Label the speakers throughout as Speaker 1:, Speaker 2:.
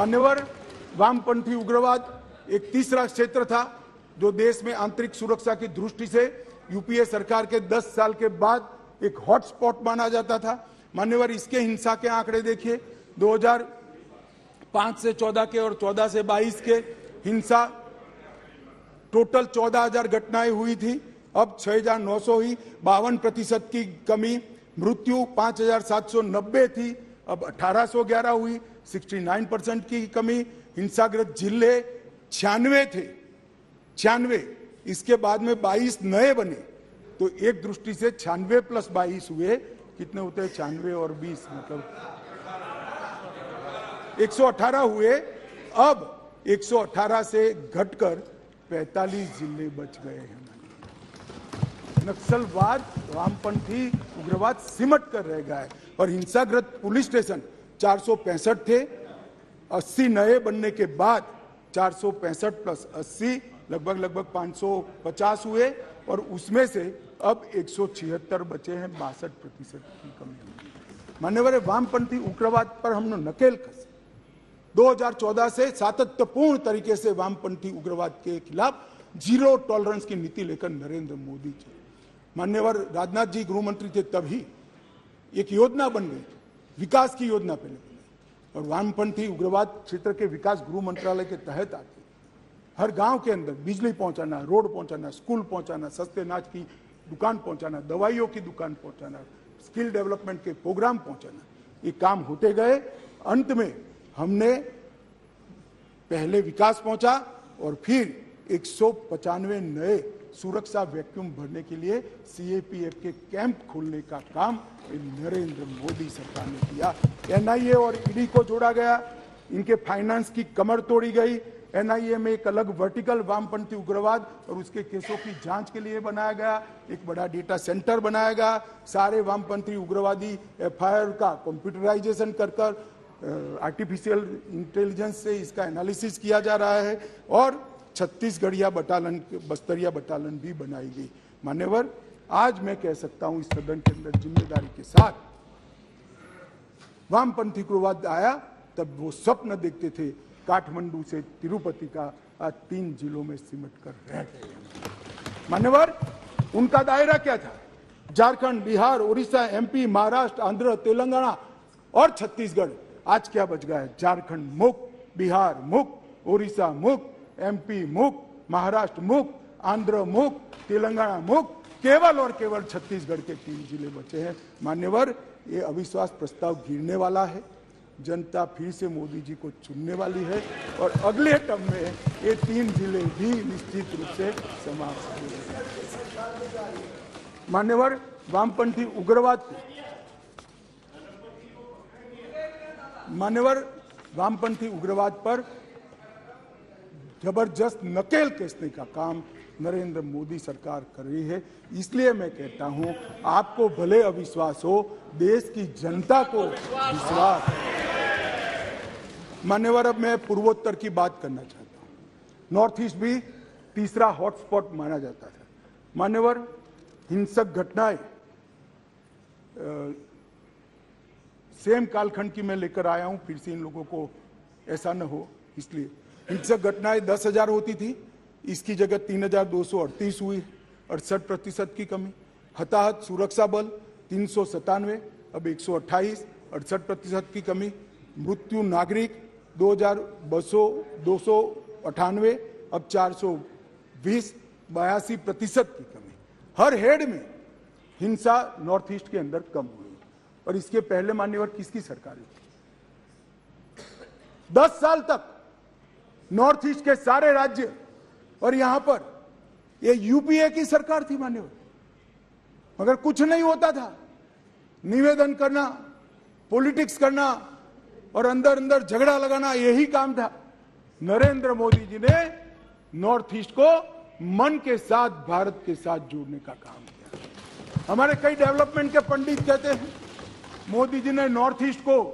Speaker 1: मान्यवर, वामपंथी उग्रवाद एक तीसरा क्षेत्र था जो देश में आंतरिक सुरक्षा की दृष्टि से यूपीए सरकार के 10 साल के बाद एक हॉटस्पॉट माना जाता था। मान्यवर, इसके हिंसा के आंकड़े देखिए, 2005 से 14 के और 14 से 22 के हिंसा टोटल 14,000 घटनाएं हुई थी, अब 6,900 हुई, 52% की कमी। मृत्यु 5,790 थी, अब 1,811 हुई, 69% की कमी। हिंसाग्रस्त जिले 96 थे, 96, इसके बाद में 22 नए बने, तो एक दृष्टि से 96 प्लस 22 हुए, कितने होते हैं 96 और 20, मतलब 118 हुए। अब 118 से घटकर 45 जिले बच गए हैं। नक्सलवाद, वामपंथी उग्रवाद सिमट कर रह गया है और हिंसाग्रस्त पुलिस स्टेशन 465 थे, 80 नए बनने के बाद 465 प्लस 80 लगभग 550 हुए और उसमें से अब 176 बचे हैं, 62% की कमी। मान्यवर, वामपंथी उग्रवाद पर हमने नकेल कसी। 2014 से सातत्यपूर्ण तरीके से वामपंथी उग्रवाद के खिलाफ जीरो टॉलरेंस की नीति लेकर नरेंद्र मोदी चले। मान्यवर, राजनाथ जी गृह मंत्री थे तभी एक योजना बन गई, विकास की योजना पहले बनी और वामपंथी उग्रवाद क्षेत्र के विकास गृह मंत्रालय के तहत आती। हर गांव के अंदर बिजली पहुंचाना, रोड पहुंचाना, स्कूल पहुंचाना, सस्ते अनाज की दुकान पहुंचाना, दवाइयों की दुकान पहुंचाना, स्किल डेवलपमेंट के प्रोग्राम पहुंचाना, ये काम होते गए। अंत में हमने पहले विकास पहुंचा और फिर 195 नए सुरक्षा वैक्यूम भरने के लिए सीएपीएफ के कैंप खोलने का काम नरेंद्र मोदी सरकार ने किया। एनआईए और ईडी को जोड़ा गया, इनके फाइनेंस की कमर तोड़ी गई। एनआईए में एक अलग वर्टिकल वामपंथी उग्रवाद और उसके केसों की जांच के लिए बनाया गया, एक बड़ा डेटा सेंटर बनाया गया। सारे वामपंथी उग्रवादी एफआईआर का कंप्यूटराइजेशन कर आर्टिफिशियल इंटेलिजेंस से इसका एनालिसिस किया जा रहा है और छत्तीसगढ़िया बटालियन, बस्तरिया बटालियन भी बनाई गई। मान्यवर, आज मैं कह सकता हूं इस सदन के अंदर जिम्मेदारी के साथ, वामपंथी उग्रवाद आया तब वो स्वप्न देखते थे काठमांडू से तिरुपति का, आज 3 जिलों में सिमट कर रह गए। मान्यवर, उनका दायरा क्या था? झारखंड, बिहार, उड़ीसा, एमपी, महाराष्ट्र, आंध्र, तेलंगाना और छत्तीसगढ़। आज क्या बच गया है? झारखंड मुक्त, बिहार मुक्त, उड़ीसा मुक्त, एमपी मुक्त, महाराष्ट्र मुक्त, आंध्र मुक्त, तेलंगाना मुक्त, केवल और केवल छत्तीसगढ़ के 3 जिले बचे हैं। मान्यवर, ये अविश्वास प्रस्ताव गिरने वाला है, जनता फिर से मोदी जी को चुनने वाली है और अगले टर्म में ये 3 जिले भी निश्चित रूप से समाप्त होंगे। मान्यवर, वामपंथी उग्रवाद वामपंथी उग्रवाद पर जबरदस्त नकेल कसने का काम नरेंद्र मोदी सरकार कर रही है। इसलिए मैं कहता हूं, आपको भले अविश्वास हो, देश की जनता को विश्वास है। मान्यवर, अब मैं पूर्वोत्तर की बात करना चाहता हूं। नॉर्थ ईस्ट भी तीसरा हॉटस्पॉट माना जाता था। मान्यवर, हिंसक घटनाएं सेम कालखंड की मैं लेकर आया हूं, फिर से इन लोगों को ऐसा न हो, इसलिए हिंसक घटनाएं 10,000 होती थी, इसकी जगह 3,238 हुई, 68% की कमी। हताहत सुरक्षा बल 397, अब 128, 68% की कमी। मृत्यु नागरिक 2,298, अब 420, 82% की कमी। हर हेड में हिंसा नॉर्थ ईस्ट के अंदर कम हुई। और इसके पहले मान्यवर किसकी सरकार थी? 10 साल तक नॉर्थ ईस्ट के सारे राज्य और यहां पर ये यूपीए की सरकार थी मान्यवर, मगर कुछ नहीं होता था। निवेदन करना, पॉलिटिक्स करना और अंदर अंदर झगड़ा लगाना, यही काम था। नरेंद्र मोदी जी ने नॉर्थ ईस्ट को मन के साथ भारत के साथ जोड़ने का काम किया। हमारे कई डेवलपमेंट के पंडित कहते हैं मोदी जी ने नॉर्थ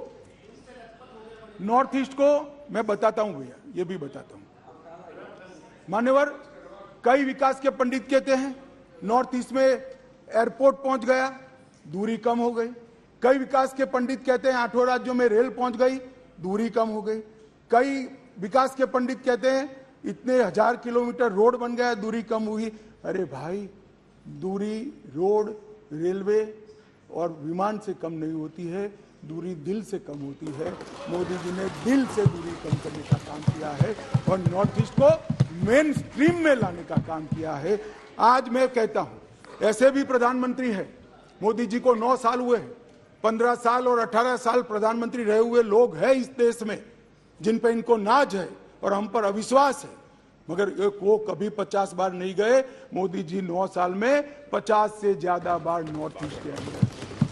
Speaker 1: ईस्ट को मैं बताता हूं भैया, ये भी बताता हूं। मान्यवर, कई विकास के पंडित कहते हैं नॉर्थ ईस्ट में एयरपोर्ट पहुंच गया, दूरी कम हो गई। कई विकास के पंडित कहते हैं 8 राज्यों में रेल पहुंच गई, दूरी कम हो गई। कई विकास के पंडित कहते हैं इतने 1000 किलोमीटर रोड बन गया, दूरी कम हुई। अरे भाई, दूरी रोड, रेलवे और विमान से कम नहीं होती है, दूरी दिल से कम होती है। मोदी जी ने दिल से दूरी कम करने का काम किया है और नॉर्थ ईस्ट को मेन स्ट्रीम में लाने का काम किया है। आज मैं कहता हूं, ऐसे भी प्रधानमंत्री है, मोदी जी को 9 साल हुए हैं, 15 साल और 18 साल प्रधानमंत्री रहे हुए लोग हैं इस देश में जिन पर इनको नाज है और हम पर अविश्वास है, मगर वो कभी 50 बार नहीं गए। मोदी जी 9 साल में 50 से ज्यादा बार नॉर्थ ईस्ट के अंदर।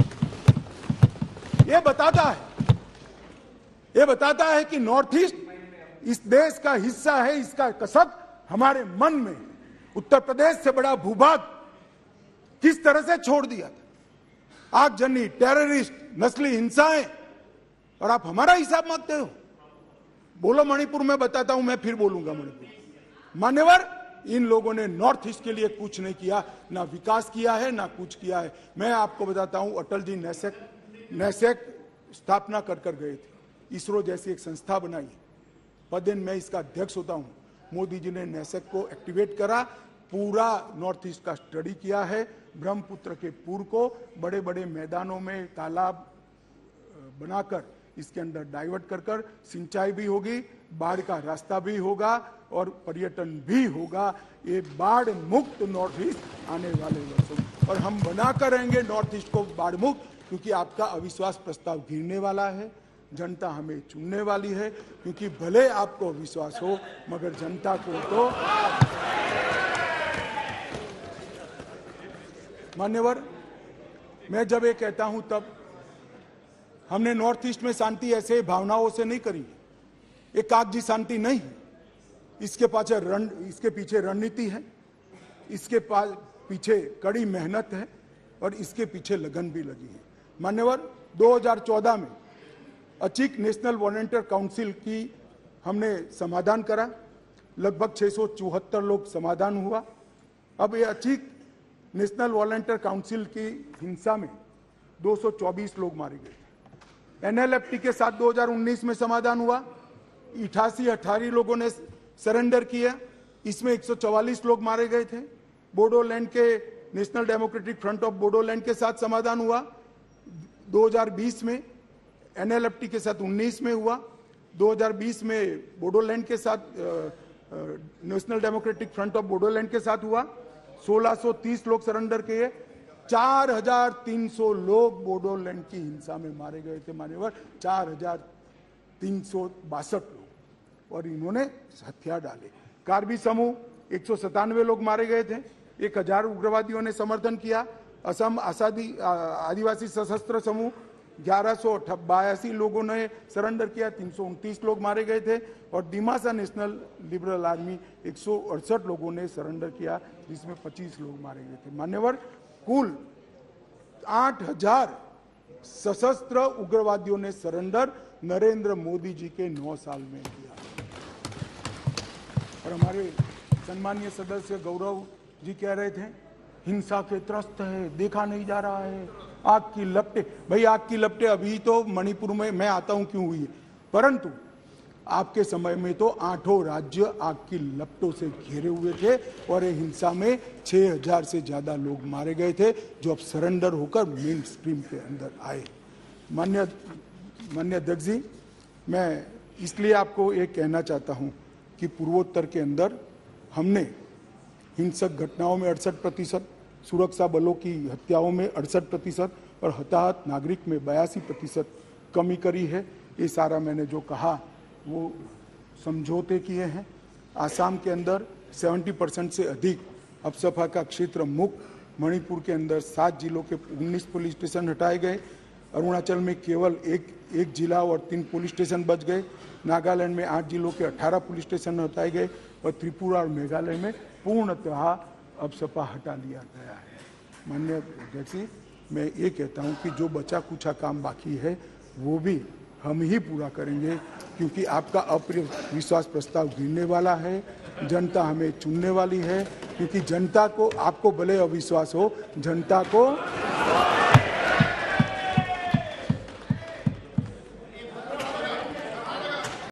Speaker 1: ये बताता है कि नॉर्थ ईस्ट इस देश का हिस्सा है, इसका कसब हमारे मन में। उत्तर प्रदेश से बड़ा भूभाग किस तरह से छोड़ दिया था, आगजनी, टेररिस्ट, नस्ली हिंसाएं, और आप हमारा हिसाब मांगते हो। बोलो मणिपुर में बताता हूं, मैं फिर बोलूंगा मणिपुर। मान्यवर, इन लोगों ने नॉर्थ ईस्ट के लिए कुछ नहीं किया, ना विकास किया है ना कुछ किया है। मैं आपको बताता हूं, अटल जी नैसेक स्थापना कर गए थे, इसरो जैसी एक संस्था बनाई, पदेन मैं इसका अध्यक्ष होता हूं। मोदी जी ने नैसेक को एक्टिवेट करा, पूरा नॉर्थ ईस्ट का स्टडी किया है। ब्रह्मपुत्र के पूर को बड़े बड़े मैदानों में तालाब बनाकर इसके अंदर डाइवर्ट कर सिंचाई भी होगी, बाढ़ का रास्ता भी होगा और पर्यटन भी होगा। ये बाढ़ मुक्त नॉर्थ ईस्ट आने वाले वर्षों में, और हम बनाकर रहेंगे नॉर्थ ईस्ट को बाढ़ मुक्त, क्योंकि आपका अविश्वास प्रस्ताव गिरने वाला है। जनता हमें चुनने वाली है, क्योंकि भले आपको विश्वास हो मगर जनता को तो। मान्यवर, मैं जब ये कहता हूं तब हमने नॉर्थ ईस्ट में शांति ऐसे भावनाओं से नहीं करी, एक कागजी शांति नहीं है। इसके पीछे रणनीति है, इसके पीछे कड़ी मेहनत है और इसके पीछे लगन भी लगी है। मान्यवर, 2014 में अचीक नेशनल वॉलंटियर काउंसिल की हमने समाधान करा, लगभग 674 लोग समाधान हुआ। अब ये अचीक नेशनल वॉलंटियर काउंसिल की हिंसा में 224 लोग मारे गए। एनएलएफटी के साथ 2019 में समाधान हुआ, 88 लोगों ने सरेंडर किया, इसमें 144 लोग मारे गए थे। बोडोलैंड के national democratic front of Bodoland के साथ समाधान हुआ 2020 में, एनएलएफटी के साथ 19 में हुआ, 2020 में बोडोलैंड के साथ national democratic front of Bodoland के साथ हुआ। 1630 लोग सरेंडर किए, 4300 लोग बोडोलैंड की हिंसा में मारे गए थे। मान्यवर, 4362 लोग, और इन्होंने हथियार डाले। कार्बी समूह 197 लोग मारे गए थे, 1000 उग्रवादियों ने समर्थन किया। असम आदिवासी सशस्त्र समूह 1182 लोगों ने सरेंडर किया, 329 लोग मारे गए थे। और दिमासा नेशनल लिबरल आर्मी 168 लोगों ने सरेंडर किया, जिसमें 25 लोग मारे गए थे। मान्यवर, कुल 8000 सशस्त्र उग्रवादियों ने सरेंडर नरेंद्र मोदी जी के 9 साल में किया। और हमारे सम्मानीय सदस्य गौरव जी कह रहे थे हिंसा के त्रस्त है, देखा नहीं जा रहा है, आग की लपटें। भाई, आग की लपटें अभी तो मणिपुर में मैं आता हूं क्यों हुई है, परंतु आपके समय में तो 8 राज्य आग की लपटों से घिरे हुए थे और ये हिंसा में 6000 से ज्यादा लोग मारे गए थे, जो अब सरेंडर होकर मेन स्ट्रीम के अंदर आए। मान्य अध्यक्ष जी, मैं इसलिए आपको ये कहना चाहता हूं कि पूर्वोत्तर के अंदर हमने हिंसक घटनाओं में 68%, सुरक्षा बलों की हत्याओं में 68% और हताहत नागरिक में 82% कमी करी है। ये सारा मैंने जो कहा वो समझौते किए हैं। आसाम के अंदर 70% से अधिक अपसफा का क्षेत्र मुक्त। मणिपुर के अंदर 7 जिलों के 19 पुलिस स्टेशन हटाए गए। अरुणाचल में केवल एक जिला और 3 पुलिस स्टेशन बच गए। नागालैंड में 8 जिलों के 18 पुलिस स्टेशन हटाए गए और त्रिपुरा और मेघालय में पूर्णतः अपसपा हटा लिया गया है। माननीय अध्यक्ष जी, मैं ये कहता हूँ कि जो बचा कुचा काम बाकी है वो भी हम ही पूरा करेंगे, क्योंकि आपका अविश्वास प्रस्ताव गिरने वाला है। जनता हमें चुनने वाली है, क्योंकि जनता को, आपको भले अविश्वास हो, जनता को